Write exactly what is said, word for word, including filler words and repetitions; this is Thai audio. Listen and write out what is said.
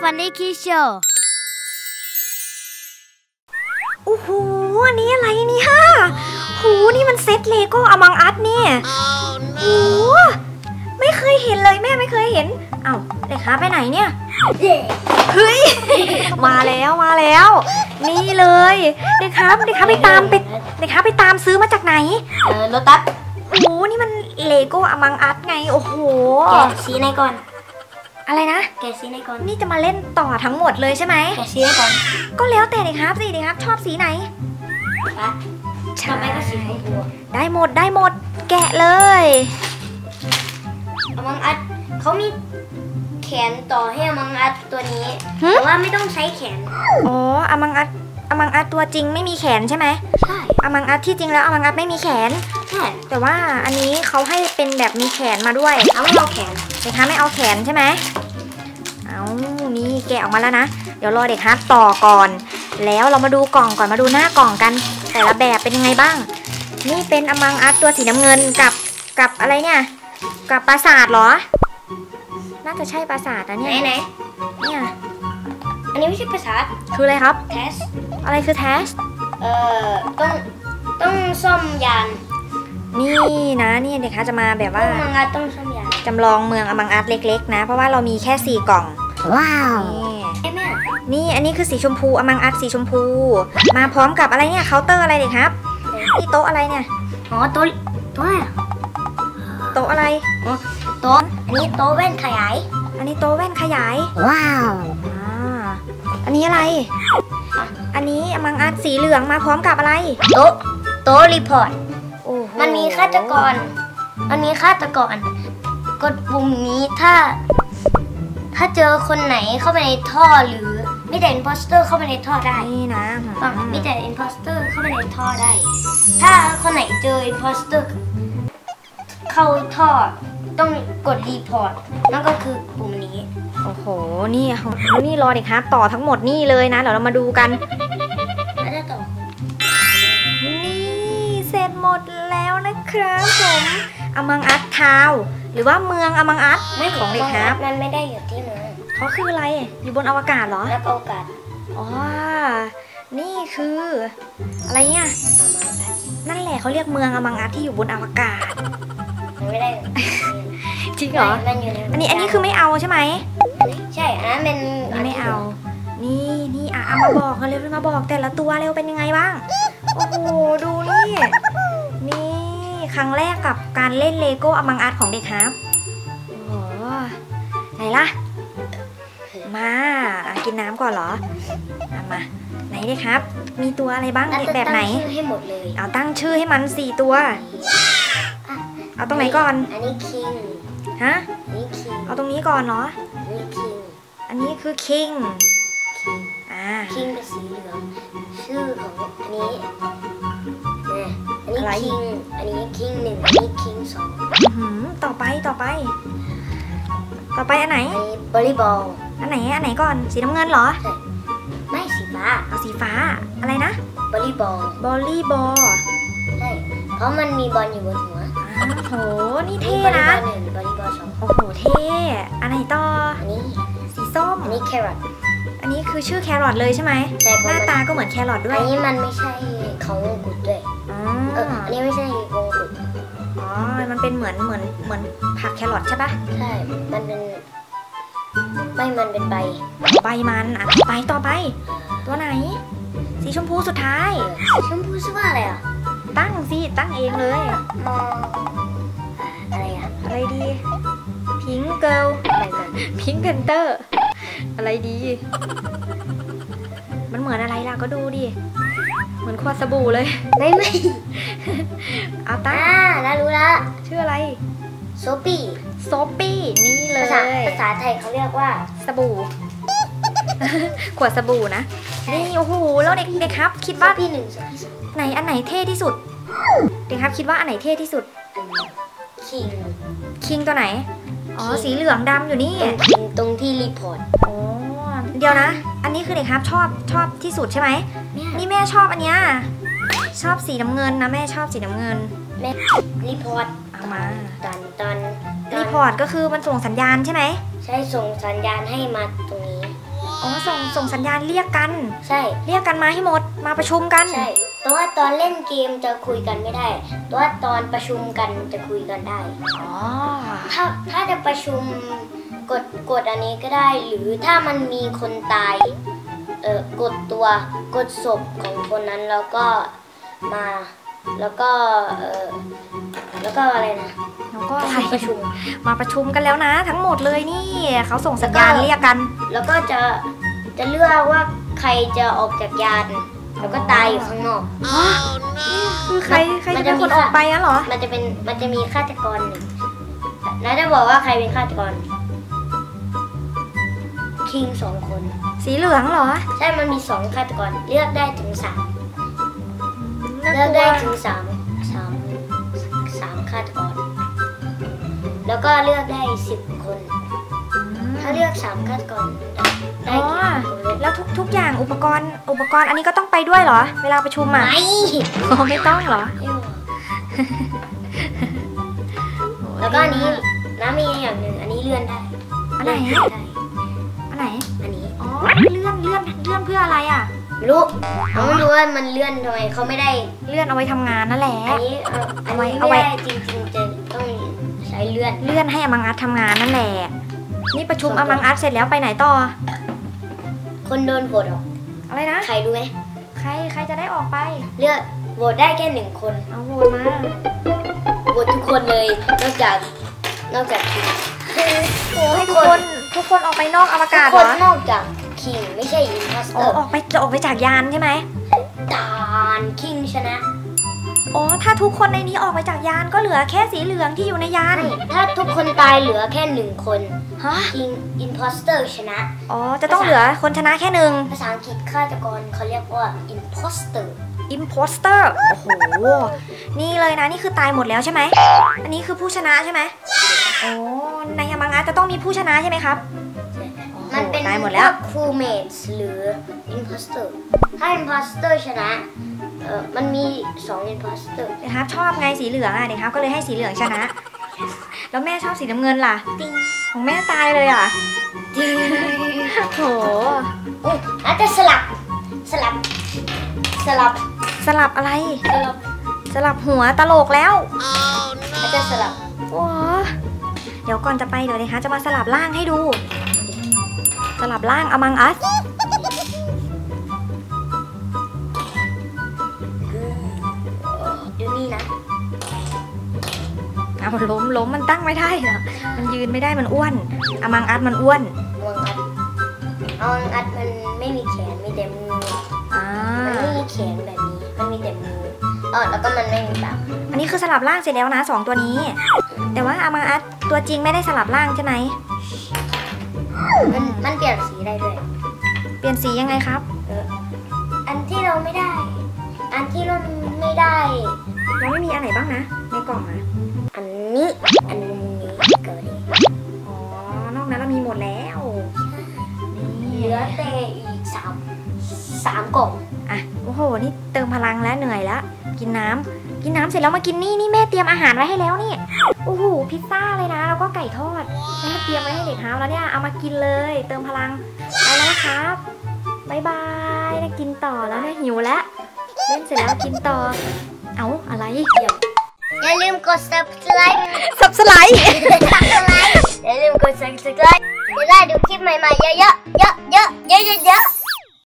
Funny Kids Show โอ้โหอันนี้อะไรนี่ฮะโหนี่มันเซตเลโก้อมังอัสเนี่ยโอ้ไม่เคยเห็นเลยแม่ไม่เคยเห็นเอ้าเด็กค้าไปไหนเนี่ยเฮ้ยมาแล้วมาแล้วนี่เลยเด็กค้าเด็กค้าไปตามไปเด็กค้าไปตามซื้อมาจากไหนเออโลตัสโอ้นี่มันเลโก้อมังอัสไงโอ้โหแกะสีไหนก่อนอะไรนะแกะสีไหนก่อนนี่จะมาเล่นต่อทั้งหมดเลยใช่ไหมแกะสีไหนก่อนก็แล้วแต่เด็กครับสิเด็กครับชอบสีไหนปะต่อไปก็สีชมพูได้หมดได้หมดแกะเลยอมังอัสเขามีแขนต่อให้อมังอัสตัวนี้แต่ว่าไม่ต้องใช้แขนอ๋ออมังอัสอมังอัสตัวจริงไม่มีแขนใช่ไหมใช่อมังอัสที่จริงแล้วอมังอัสไม่มีแขนใช่แต่ว่าอันนี้เขาให้เป็นแบบมีแขนมาด้วยเอาไม่เอาแขนเด็กฮาร์ดไม่เอาแขนใช่ไหมเอานี่แกะออกมาแล้วนะเดี๋ยวรอเด็กฮาร์ดต่อก่อนแล้วเรามาดูกล่องก่อนมาดูหน้ากล่องกันแต่ละแบบเป็นยังไงบ้างนี่เป็นอมังอัสตัวสีน้ำเงินกับกับอะไรเนี่ยกับปราสาทเหรอน่าจะใช่ปราสาทนะเนี่ยไหนเนี่ยอันนี้ไม่ใช่ปราสาทคืออะไรครับเทสอะไรคือเทสเอ่อต้องต้องซ่อมยานนี่นะนี่เด็กฮาร์ดจะมาแบบว่าอมังอัสต้องซ่อมยานจำลองเมืองอมังอัสเล็กๆนะเพราะว่าเรามีแค่สี่กล่องว้าวนี่นี่อันนี้คือสีชมพูอมังอัสสีชมพูมาพร้อมกับอะไรเนี่ยเคาน์เตอร์อะไรเด็กครับนี่โต๊ะอะไรเนี่ยอ๋อโต๊ะโต๊ะอะไรโต๊ะอะไรอ๋อโต๊ะอันนี้โต๊ะแว่นขยายอันนี้โต๊ะแว่นขยายว้าวอ่าอันนี้อะไรอันนี้อมังอัสสีเหลืองมาพร้อมกับอะไรโต๊ะโต๊ะรีพอร์ตมันมีฆาตกรมันมีฆาตกรกดปุ่มนี้ถ้าถ้าเจอคนไหนเข้าไปในท่อหรือมีแต่อินโพสเตอร์เข้าไปในท่อได้นี่นะมีแต่อินโพสเตอร์เข้าไปในท่อได้ถ้าคนไหนเจออินโพสเตอร์เข้าท่อต้องกดรีพอร์ตนั่นก็คือปุ่มนี้โอ้โหนี่นี่รอเด็กครับต่อทั้งหมดนี่เลยนะเดี๋ยวเรามาดูกันแล้วจะต่อนี่เสร็จหมดแล้วนะครับผมอมังอัสทาวหรือว่าเมืองอมังอัสไม่ของเด็กครับมันไม่ได้อยู่ที่เมืองเขาคืออะไรอยู่บนอวกาศเหรอแล้วอวกาศอ๋อนี่คืออะไรเนี่ยนั่นแหละเขาเรียกเมืองอมังอัสที่อยู่บนอวกาศมันไม่ได้จริงเหรออันนี้อันนี้คือไม่เอาใช่ไหมใช่อันนั้นเป็นไม่เอานี่นี่อ่ะมาบอกกันเร็วมาบอกแต่ละตัวเร็วเป็นยังไงบ้างโอ้โหดูนี่นี่ครั้งแรกกับการเล่นเลโก้อมังอัสของเด็กครับโอ้โหไหนล่ะมากินน้ำก่อนเหรอมาไหนเด็กครับมีตัวอะไรบ้างแบบไหนให้หมดเลยเอาตั้งชื่อให้มันสี่ตัวเอาตรงไหนก่อนอันนี้คิงฮะเอาตรงนี้ก่อนเนาะนี่คิงอันนี้คือคิงคิงอ่าคิงเป็นสีเหลืองชื่อของอันนี้เนี่ยอันนี้คิงอันนี้คิงหนึ่งอันนี้คิงสองต่อไปต่อไปต่อไปอันไหนอันนี้บอลลีบอลอันไหนอันไหนก่อนสีน้ำเงินเหรอไม่สีฟ้าเอาสีฟ้าอะไรนะบอลลีบอลบอลลี่บอลใช่เพราะมันมีบอลอยู่บนหัวโอ้โหนี่เท่นะบอลลีบอลหนึ่งบอลลีบอลสองโอ้โหเท่อันไหนต่ออันนี้สีส้มอันนี้แครอทอันนี้คือชื่อแครอทเลยใช่ไหมใช่หน้าตาก็เหมือนแครอทด้วยอันนี้มันไม่ใช่เขาวงกุฎด้วยอ๋ออันนี้ไม่ใช่วงกุฎอ๋อมันเป็นเหมือนเหมือนเหมือนผักแครอทใช่ปะใช่มันเป็นใบมันเป็นใบใบมันอ่ะต่อไปต่อไปตัวไหนสีชมพูสุดท้ายชมพูชื่อว่าอะไรอ่ะตั้งสิตั้งเองเลยมองอะไรอ่ะอะไรดีพิงเกิลอะไรมันพิงเพนเตอร์อะไรดีมันเหมือนอะไรล่ะก็ดูดิเหมือนขวดสบู่เลยไม่ไม่เอาตั้งอ่าแล้วรู้ละชื่ออะไรโซปี้โซปี้นี่เลยภาษาภาษาไทยเขาเรียกว่าสบู่ขวดสบู่นะนี่โอ้โหแล้วเด็กเด็กครับคิดว่าพี่หนึ่งไหนอันไหนเท่ที่สุดเด็กครับคิดว่าอันไหนเท่ที่สุดคิงคิงตัวไหนอ๋อสีเหลืองดำอยู่นี่ตรงที่รีพอร์ตโอ้เดี๋ยวนะอันนี้คือเด็กครับชอบชอบที่สุดใช่ไหมนี่แม่ชอบอันเนี้ยชอบสีน้ำเงินนะแม่ชอบสีน้ำเงินแม่รีพอร์ตเอามาตอนตอนรีพอร์ตก็คือมันส่งสัญญาณใช่ไหมใช่ส่งสัญญาณให้มาตรงนี้อ๋อส่งส่งสัญญาณเรียกกันใช่เรียกกันมาให้หมดมาประชุมกันใช่แต่ว่าตอนเล่นเกมจะคุยกันไม่ได้แต่ว่าตอนประชุมกันจะคุยกันได้อ๋อถ้าถ้าจะประชุมกดกดอันนี้ก็ได้ หรือถ้ามันมีคนตายเออกดตัวกดศพของคนนั้นแล้วก็มาแล้วก็เออแล้วก็อะไรนะแล้วก็อะไรประชุมมาประชุมกันแล้วนะ ทั้งหมดเลยนี่เขาส่งสัญญาณเรียกกันแล้วก็จะจะเลือกว่าใครจะออกจากยานแล้วก็ตายอยู่ข้างนอกคือใครใครมัจะนเป็จะนคนมีออกไปอะเหรอมันจะเป็นมันจะมีฆาตกรหนึ่งแล้วจะบอกว่าใครเป็นฆาตกรคิงสองคนสีเหลืองเหรอใช่ มันมีสองฆาตกรเลือกได้ถึงสามน่าเลือกกลัได้วถึงสามสามสามฆาตกร แล้วก็เลือกได้สิบคน ถ้าเลือกสามฆาตกรได้อ๋อกี่คนเลยแล้วทุกทุกอย่างอุปกรณ์อุปกรณ์อันนี้ก็ต้องไปด้วยเหรอ เวลาประชุมอ่ะไม่อ๋อไม่ต้องเหรอแล้วก็อันนี้น้ำมีอย่างหนึ่งอันนี้เลื่อนได้อันไหนเลื่อนได้อันไหนอันนี้อ๋อเลื่อนเลื่อนเลื่อนเพื่ออะไรอ่ะไม่รู้เขาไม่รู้ว่ามันเลื่อนทำไมเขาไม่ได้เลื่อนเอาไว้ทำงานนั่นแหละอันนี้เอ่ออันเอาไว้นี้เอาไม่ไว้ได้จริงๆจะต้องใช้เลื่อนเลื่อนให้อมังอัดทำงานนั่นแหละ นี่ประชุมอมังอัดเสร็จแล้วไปไหนต่อคนโดนโหวตออกอะไรนะใครรู้ไหมใครใครจะได้ออกไปเลือกโหวตได้แค่หนึ่งคนเอาโหวตมาโหวตทุกคนเลยนอกจากนอกจากคิงโอ้ให้ทุกคนทุกคนออกไปนอกอวทุกาก ศคเหรนอนอกจากคิงไม่ใช่อินพัสอ๋เตออร์ออกไปจะออกไปจากยานใช่ไหมดานคิงชนะอ๋อถ้าทุกคนในนี้ออกไปจากยานก็เหลือแค่สีเหลืองที่อยู่ในยานถ้าทุกคนตายเหลือแค่หนึ่งคนฮะคิงอินพัสเตอร์ชนะอ๋อจะต้องเหลือคนชนะแค่หนึ่งภาษาอังกฤษฆาตกรเขาเรียกว่า imposter imposter โอ้โหนี่เลยนะนี่คือตายหมดแล้วใช่ไหมอันนี้คือผู้ชนะใช่ไหมโอ้ในอมังอัดจะต้องมีผู้ชนะใช่ไหมครับมันเป็นตายหมดแล้วครูเมทหรือ imposter ถ้า imposter ชนะเออมันมีสอง imposter เด็กครับชอบไงสีเหลืองอ่ะเด็กครับก็เลยให้สีเหลืองชนะ แล้วแม่ชอบสีน้ำเงินล่ะติ๊งของแม่ตายเลยอ่ะติ๊งโถอุ๊ยอาจจะสลับสลับสลับสลับอะไรสลับสลับหัวตลกแล้วอาจจะสลับว้าเดี๋ยวก่อนจะไปเดี๋ยวนะคะจะมาสลับร่างให้ดู สลับร่าง Among Us ดูนี่นะเอาล้มล้มมันตั้งไม่ได้เหรอมันยืนไม่ได้มันอ้วน Among Us มันอ้วนวงอัดเอาวงอัดมันไม่มีแขนมีแต่มืออ่ามันไม่มีแขนแบบนี้มันมีแต่มืออ๋อแล้วก็มันไม่มีปากอันนี้คือสลับร่างเสร็จแล้วนะสองตัวนี้ แต่ว่า Among Us ตัวจริงไม่ได้สลับร่างใช่ไหมมันมันเปลี่ยนสีได้ด้วยเปลี่ยนสียังไงครับเอออันที่เราไม่ได้ อันที่เราไม่ได้เราไม่มีอันไหนบ้างนะในกล่องอะอันนี้ อันนี้เกิดอ๋อ นอกนั้นเรามีหมดแล้ว นี่เหลือแต่อีกสามสามกล่องอ่ะ โอ้โห นี่เติมพลังแล้วเหนื่อยแล้ว กินน้ำ กินน้ำเสร็จแล้วมากินนี่ นี่แม่เตรียมอาหารไว้ให้แล้วนี่ โอ้โห พิซซ่าเลยนะ แล้วก็ไก่ทอด แม่เตรียมไว้ให้เด็กฮาแล้วเนี่ย เอามากินเลย เติมพลัง ไปแล้วนะครับบ๊ายบายนะกินต่อแล้วเนี่ยหิวแล้ว เล่นเสร็จแล้วกินต่อ เอ้า อะไรอย่าลืมกด subscribe สับสไลด์ subscribe อย่าลืมกด subscribe จะได้ดูคลิปใหม่ๆเยอะๆเยอะ